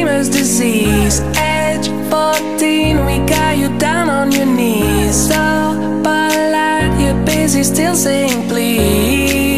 nameless disease. Age 14, we got you down on your knees. Stop a light, you're busy still saying please.